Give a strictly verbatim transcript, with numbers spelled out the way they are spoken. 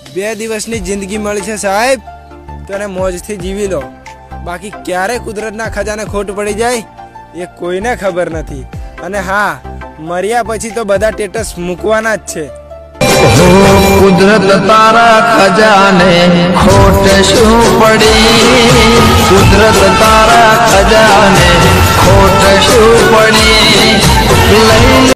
બે દિવસની જિંદગી મળી છે સાહેબ, તો એને મોજથી જીવી લો, બાકી ક્યારે કુદરતના ખજાને ખોટ પડી જાય એ કોઈને ખબર નથી। અને હા, મર્યા પછી તો બધા સ્ટેટસ મૂકવાના જ છે। કુદરત તારા ખજાને ખોટ શું પડી, કુદરત તારા ખજાને ખોટ શું પડી।